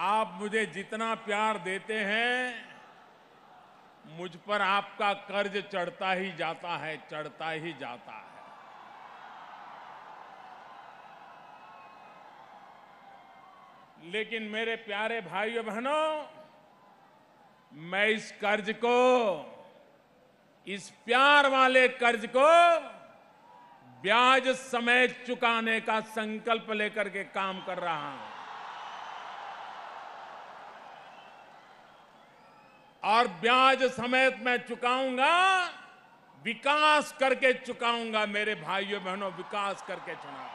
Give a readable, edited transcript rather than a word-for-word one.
आप मुझे जितना प्यार देते हैं, मुझ पर आपका कर्ज चढ़ता ही जाता है, चढ़ता ही जाता है। लेकिन मेरे प्यारे भाइयों बहनों, मैं इस कर्ज को, इस प्यार वाले कर्ज को ब्याज समेत चुकाने का संकल्प लेकर के काम कर रहा हूं। और ब्याज समेत मैं चुकाऊंगा, विकास करके चुकाऊंगा मेरे भाइयों बहनों, विकास करके चुकाऊंगा।